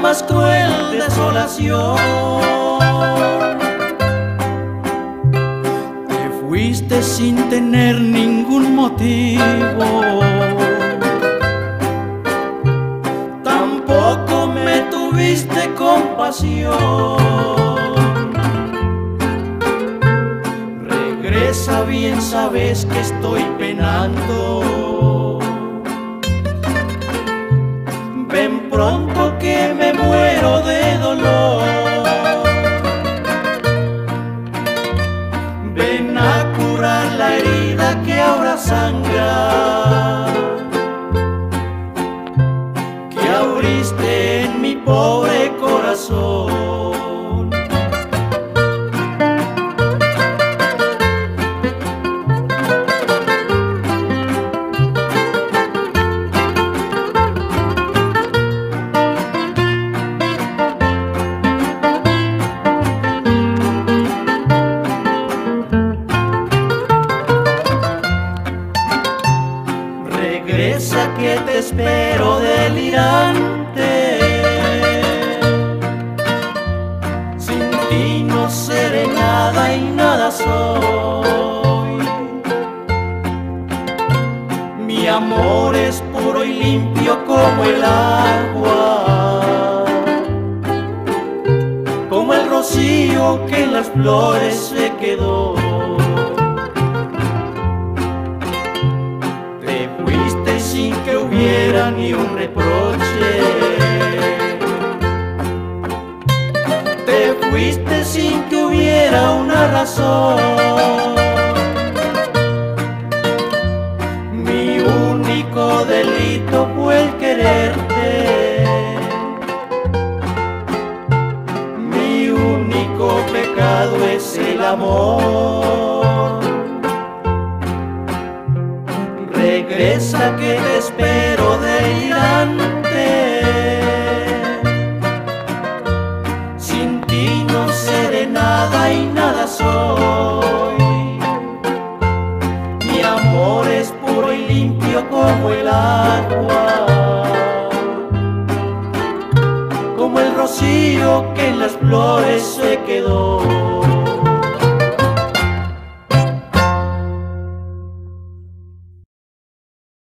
más cruel desolación. Te fuiste sin tener ningún motivo, tampoco me tuviste compasión. Regresa, bien sabes que estoy penando. Ven pronto que me muero de dolor. Ven a curar la herida que ahora sangra, que abriste en mi pobre corazón. Regresa que te espero delirante. Sin ti no seré nada y nada soy. Mi amor es puro y limpio como el agua, como el rocío que en las flores se quedó. Sin que hubiera ni un reproche, te fuiste sin que hubiera una razón. Mi único delito fue el quererte, mi único pecado es el amor. Regresa que te espero delirante. Sin ti no seré nada y nada soy. Mi amor es puro y limpio como el agua, como el rocío que en las flores se quedó.